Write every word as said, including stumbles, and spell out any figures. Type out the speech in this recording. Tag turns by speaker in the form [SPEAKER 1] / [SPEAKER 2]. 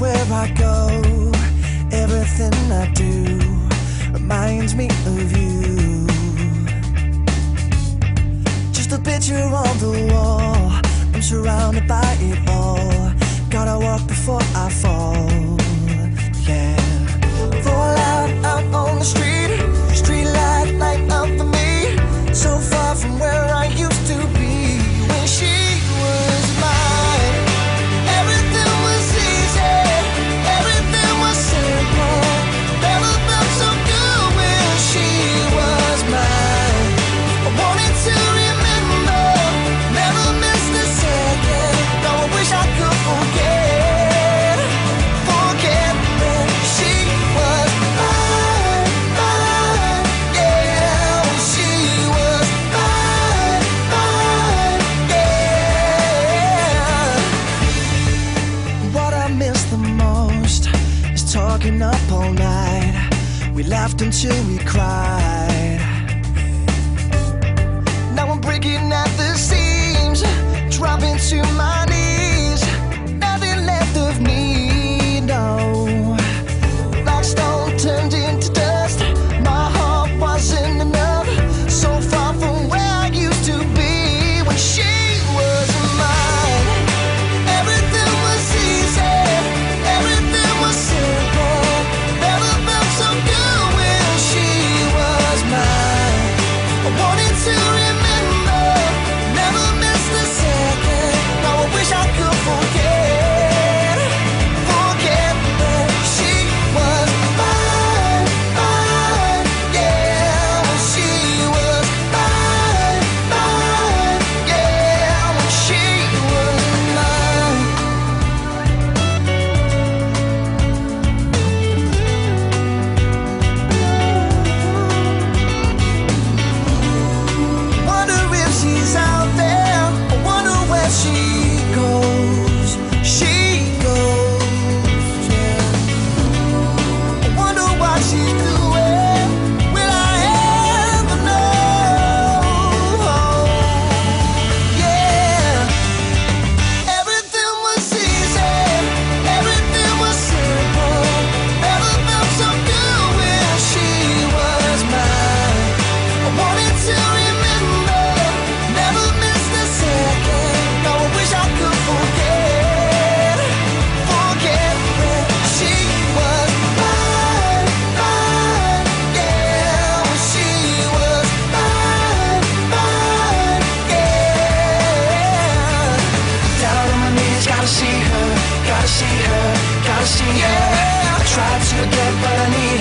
[SPEAKER 1] Everywhere I go, everything I do reminds me of you. Just a picture on the wall, I'm surrounded by it all. Gotta walk before I fall, yeah. Fall out, out on the street, street light, light up for me. So far from where I used to be when she was mine. Everything was easy, everything was simple. Never felt so good when she was mine. I wanted to remember, never missed a second. Now I wish I could forget, forget when she was mine, mine, yeah. When she was mine, mine, yeah. What I miss the most is talking up all night. We laughed until we cried. Now I'm breaking at the seams, dropping to my knees. Nothing left of me, no. Like stone turned into dust. My heart wasn't enough. So far from where I used to be when she was mine. Everything was easy, everything was simple. Never felt so good when she was mine. I wanted to remember, never missed a second. Now I wish I could forget, forget when she was mine, mine, yeah. When she was mine, mine, yeah. When she was mine. Wonder if she's out there. I wonder where she goes. She goes, yeah. I wonder what she's doing. Will I ever know? Yeah. Everything was easy, everything was simple. Never felt so good when she was mine. I wanted to remember, never missed a second. Now I wish I could forget, forget when she was mine, mine, yeah. When she was mine, mine, yeah. Down on my knees, gotta see her, gotta see her, gotta see her. I tried to forget, but I need